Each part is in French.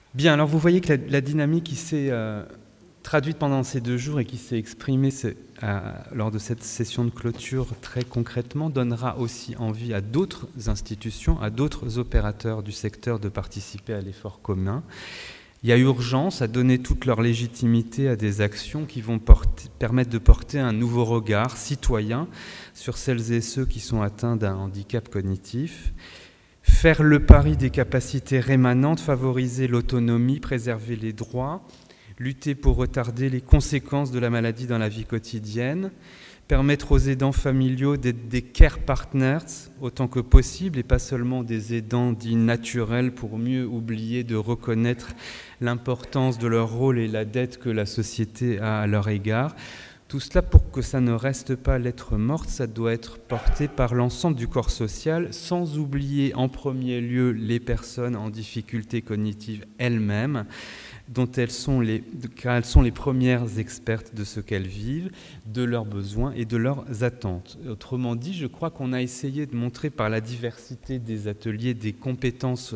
Bien, alors vous voyez que la dynamique qui s'est traduite pendant ces 2 jours et qui s'est exprimée lors de cette session de clôture très concrètement donnera aussi envie à d'autres institutions, à d'autres opérateurs du secteur de participer à l'effort commun. Il y a urgence à donner toute leur légitimité à des actions qui vont permettre de porter un nouveau regard citoyen sur celles et ceux qui sont atteints d'un handicap cognitif. Faire le pari des capacités rémanentes, favoriser l'autonomie, préserver les droits, lutter pour retarder les conséquences de la maladie dans la vie quotidienne, permettre aux aidants familiaux d'être des care partners autant que possible et pas seulement des aidants dits naturels pour mieux oublier de reconnaître l'importance de leur rôle et la dette que la société a à leur égard. Tout cela, pour que ça ne reste pas lettre morte, ça doit être porté par l'ensemble du corps social, sans oublier en premier lieu les personnes en difficulté cognitive elles-mêmes, car elles sont les premières expertes de ce qu'elles vivent, de leurs besoins et de leurs attentes. Autrement dit, je crois qu'on a essayé de montrer par la diversité des ateliers, des compétences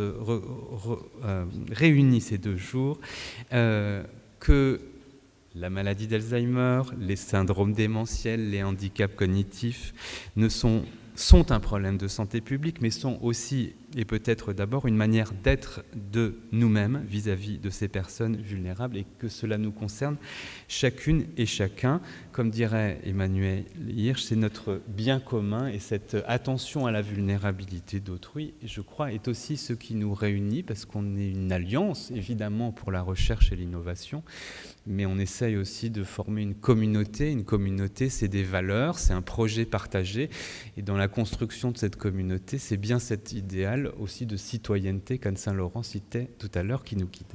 réunies ces 2 jours, que la maladie d'Alzheimer, les syndromes démentiels, les handicaps cognitifs sont un problème de santé publique, mais sont aussi, et peut-être d'abord, une manière d'être de nous-mêmes vis-à-vis de ces personnes vulnérables et que cela nous concerne chacune et chacun. Comme dirait Emmanuel Hirsch, c'est notre bien commun et cette attention à la vulnérabilité d'autrui, je crois, est aussi ce qui nous réunit parce qu'on est une alliance, évidemment, pour la recherche et l'innovation, mais on essaye aussi de former une communauté. Une communauté, c'est des valeurs, c'est un projet partagé. Et dans la construction de cette communauté, c'est bien cet idéal aussi de citoyenneté qu'Anne Saint-Laurent citait tout à l'heure qui nous guide.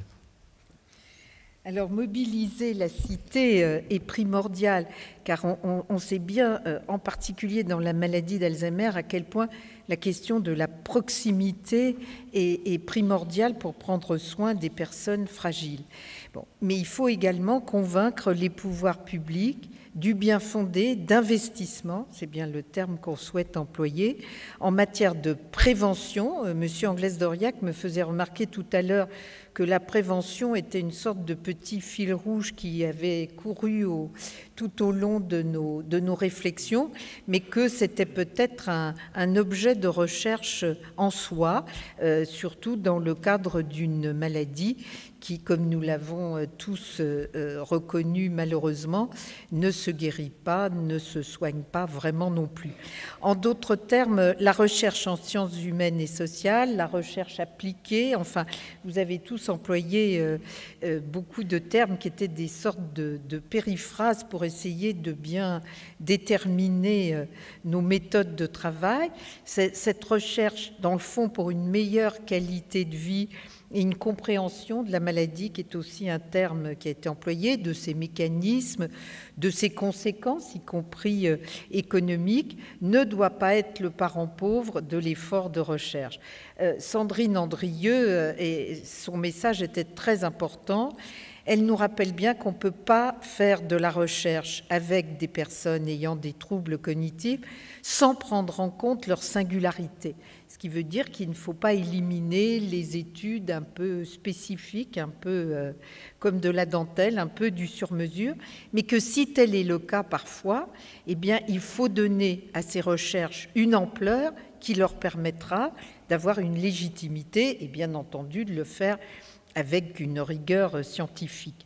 Alors, mobiliser la cité est primordial, car on sait bien, en particulier dans la maladie d'Alzheimer, à quel point la question de la proximité est primordiale pour prendre soin des personnes fragiles. Bon, mais il faut également convaincre les pouvoirs publics du bien fondé d'investissement, c'est bien le terme qu'on souhaite employer, en matière de prévention. Monsieur Anglès-Doriac me faisait remarquer tout à l'heure que la prévention était une sorte de petit fil rouge qui avait couru tout au long de nos réflexions, mais que c'était peut-être un objet de recherche en soi, surtout dans le cadre d'une maladie qui, comme nous l'avons tous reconnu malheureusement, ne se guérit pas, ne se soigne pas vraiment non plus. En d'autres termes, la recherche en sciences humaines et sociales, la recherche appliquée, enfin, vous avez tous employé beaucoup de termes qui étaient des sortes de périphrases pour essayer de bien déterminer nos méthodes de travail. Cette recherche, dans le fond, pour une meilleure qualité de vie et une compréhension de la maladie, qui est aussi un terme qui a été employé, de ses mécanismes, de ses conséquences, y compris économiques, ne doit pas être le parent pauvre de l'effort de recherche. Sandrine Andrieux, et son message était très important, elle nous rappelle bien qu'on ne peut pas faire de la recherche avec des personnes ayant des troubles cognitifs sans prendre en compte leur singularité. Ce qui veut dire qu'il ne faut pas éliminer les études un peu spécifiques, un peu comme de la dentelle, un peu du sur-mesure, mais que si tel est le cas parfois, eh bien, il faut donner à ces recherches une ampleur qui leur permettra d'avoir une légitimité et bien entendu de le faire avec une rigueur scientifique.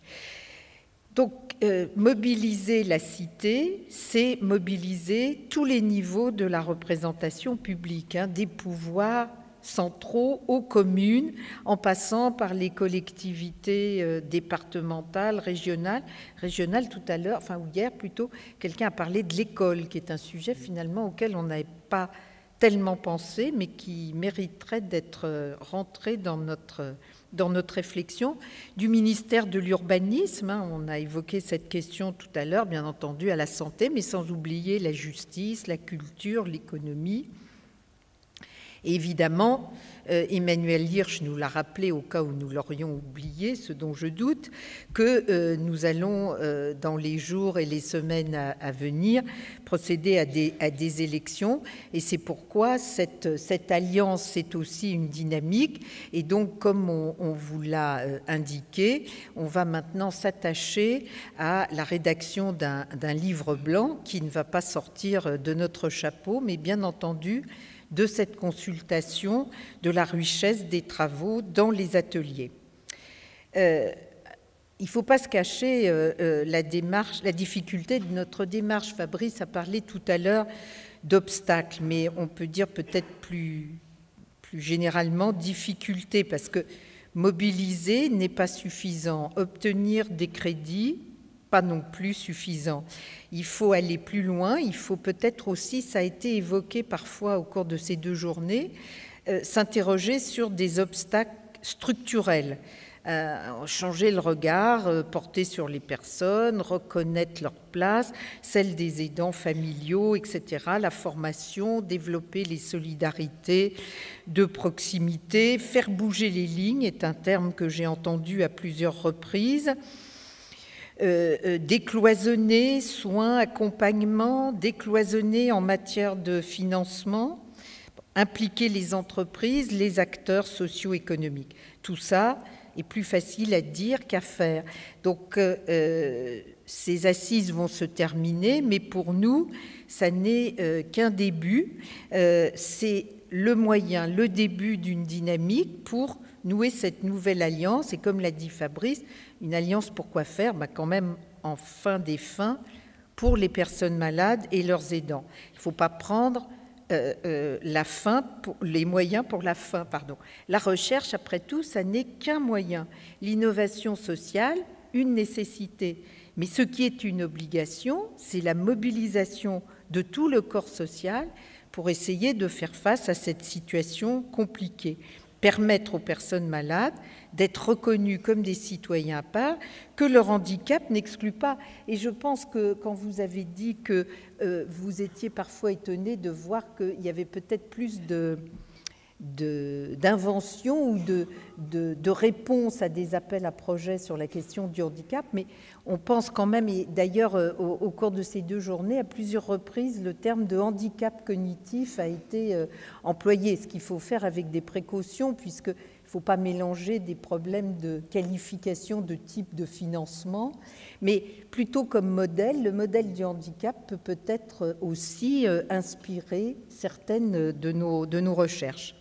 Donc, mobiliser la cité, c'est mobiliser tous les niveaux de la représentation publique, des pouvoirs centraux aux communes, en passant par les collectivités départementales, régionales. Régionales, tout à l'heure, enfin, ou hier plutôt, quelqu'un a parlé de l'école, qui est un sujet finalement auquel on n'avait pas tellement pensé, mais qui mériterait d'être rentré dans notre réflexion, du ministère de l'urbanisme. On a évoqué cette question tout à l'heure, bien entendu, à la santé, mais sans oublier la justice, la culture, l'économie. Et évidemment, Emmanuel Hirsch nous l'a rappelé au cas où nous l'aurions oublié, ce dont je doute, que nous allons, dans les jours et les semaines à venir, procéder à des élections. Et c'est pourquoi cette alliance, c'est aussi une dynamique. Et donc, comme on vous l'a indiqué, on va maintenant s'attacher à la rédaction d'un livre blanc qui ne va pas sortir de notre chapeau, mais bien entendu, de cette consultation de la richesse des travaux dans les ateliers. Il ne faut pas se cacher la difficulté de notre démarche. Fabrice a parlé tout à l'heure d'obstacles, mais on peut dire peut-être plus généralement difficulté, parce que mobiliser n'est pas suffisant, obtenir des crédits, pas non plus suffisant. Il faut aller plus loin, il faut peut-être aussi, ça a été évoqué parfois au cours de ces 2 journées, s'interroger sur des obstacles structurels, changer le regard, porter sur les personnes, reconnaître leur place, celle des aidants familiaux, etc., la formation, développer les solidarités de proximité, faire bouger les lignes est un terme que j'ai entendu à plusieurs reprises. Décloisonner, soins, accompagnement, décloisonner en matière de financement, impliquer les entreprises, les acteurs socio-économiques. Tout ça est plus facile à dire qu'à faire. Donc, ces assises vont se terminer, mais pour nous, ça n'est qu'un début. C'est le moyen, le début d'une dynamique pour nouer cette nouvelle alliance. Et comme l'a dit Fabrice, une alliance pour quoi faire ? Quand même, en fin des fins, pour les personnes malades et leurs aidants. Il ne faut pas prendre les moyens pour la fin. La recherche, après tout, ça n'est qu'un moyen. L'innovation sociale, une nécessité. Mais ce qui est une obligation, c'est la mobilisation de tout le corps social pour essayer de faire face à cette situation compliquée. Permettre aux personnes malades d'être reconnues comme des citoyens à part, que leur handicap n'exclut pas. Et je pense que quand vous avez dit que vous étiez parfois étonné de voir qu'il y avait peut-être plus d'inventions ou de réponses à des appels à projets sur la question du handicap, mais on pense quand même, et d'ailleurs au cours de ces 2 journées, à plusieurs reprises, le terme de handicap cognitif a été employé, ce qu'il faut faire avec des précautions, puisqu'il ne faut pas mélanger des problèmes de qualification de type de financement, mais plutôt comme modèle, le modèle du handicap peut peut-être aussi inspirer certaines de nos recherches.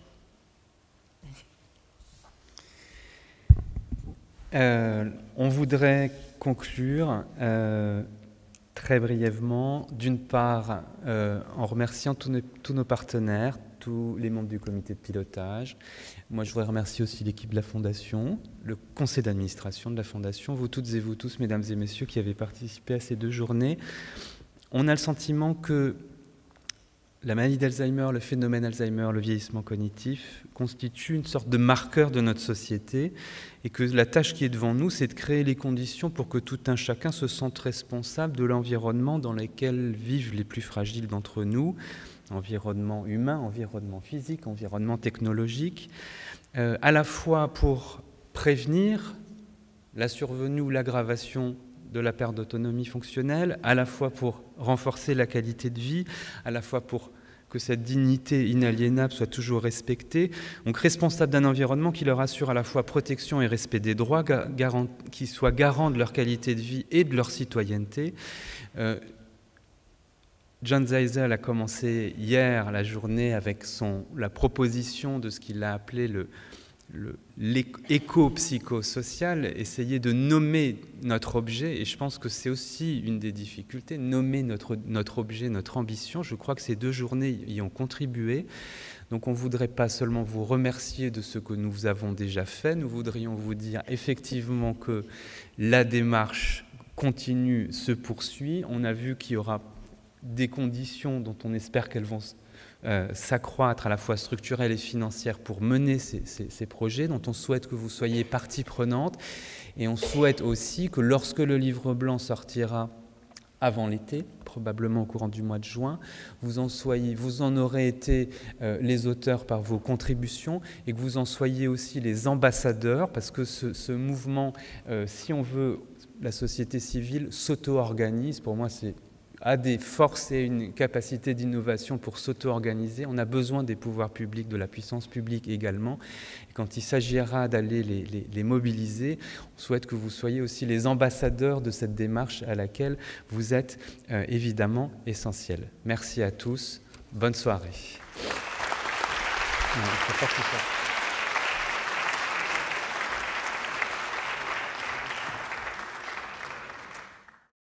On voudrait conclure très brièvement, d'une part en remerciant tous nos partenaires, tous les membres du comité de pilotage. Moi, je voudrais remercier aussi l'équipe de la Fondation, le conseil d'administration de la Fondation, vous toutes et vous tous, mesdames et messieurs, qui avez participé à ces 2 journées. On a le sentiment que la maladie d'Alzheimer, le phénomène Alzheimer, le vieillissement cognitif constitue une sorte de marqueur de notre société et que la tâche qui est devant nous, c'est de créer les conditions pour que tout un chacun se sente responsable de l'environnement dans lequel vivent les plus fragiles d'entre nous, environnement humain, environnement physique, environnement technologique, à la fois pour prévenir la survenue ou l'aggravation de la perte d'autonomie fonctionnelle, à la fois pour renforcer la qualité de vie, à la fois pour que cette dignité inaliénable soit toujours respectée. Donc responsable d'un environnement qui leur assure à la fois protection et respect des droits, qui soit garant de leur qualité de vie et de leur citoyenneté. John Zeisel a commencé hier la journée avec la proposition de ce qu'il a appelé l'éco-psychosocial, essayer de nommer notre objet, et je pense que c'est aussi une des difficultés, nommer notre objet, notre ambition. Je crois que ces 2 journées y ont contribué. Donc on ne voudrait pas seulement vous remercier de ce que nous avons déjà fait, nous voudrions vous dire effectivement que la démarche continue, se poursuit. On a vu qu'il y aura des conditions dont on espère qu'elles vont s'accroître à la fois structurelle et financière pour mener ces projets, dont on souhaite que vous soyez partie prenante. Et on souhaite aussi que lorsque le livre blanc sortira avant l'été, probablement au courant du mois de juin. Vous en aurez été les auteurs par vos contributions et que vous en soyez aussi les ambassadeurs, parce que ce mouvement, si on veut, la société civile s'auto-organise. Pour moi, a des forces et une capacité d'innovation pour s'auto-organiser. On a besoin des pouvoirs publics, de la puissance publique également. Et quand il s'agira d'aller les mobiliser, on souhaite que vous soyez aussi les ambassadeurs de cette démarche à laquelle vous êtes évidemment essentiels. Merci à tous. Bonne soirée. Non, il faut pas tout ça.